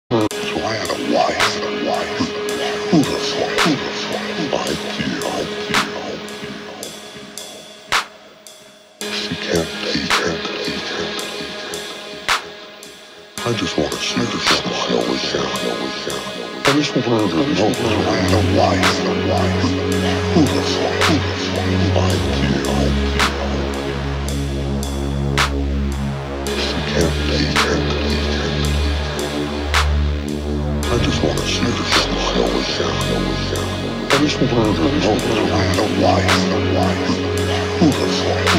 So I had a wife. Who the fuck? She can't. I just want to see the smile with her. I just want her to know that I had a wife. Who the fuck? She can't. I just want to see the smile with her. I just want her to know that I had a wife. Who the fuck?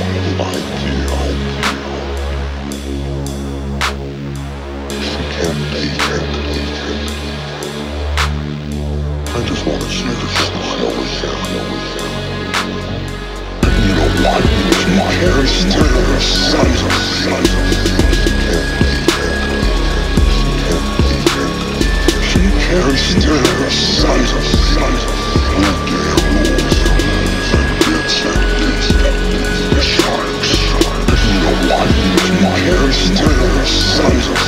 I just want to see the smile with her. You know what? She carries terror, She carries terror, sharks. You know what? She carries terror,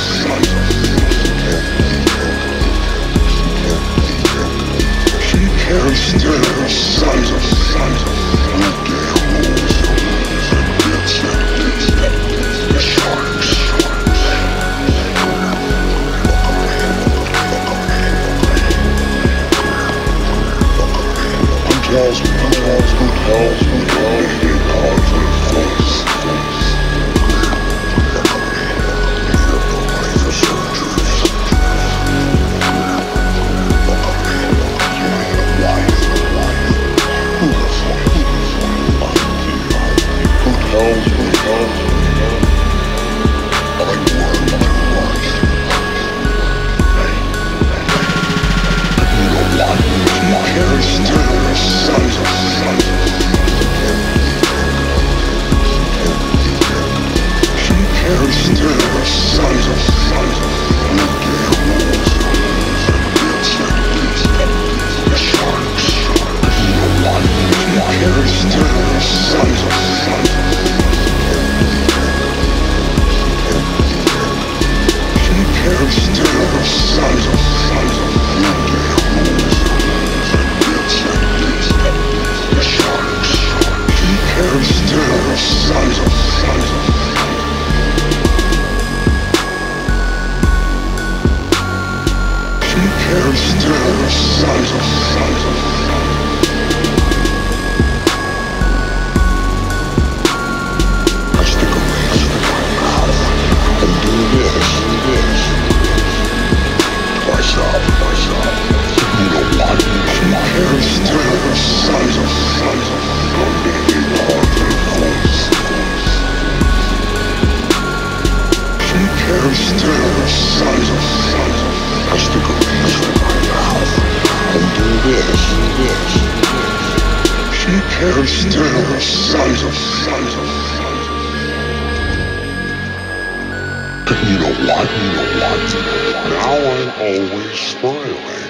carries terror, sharks. You know what? Now I'm always smiling.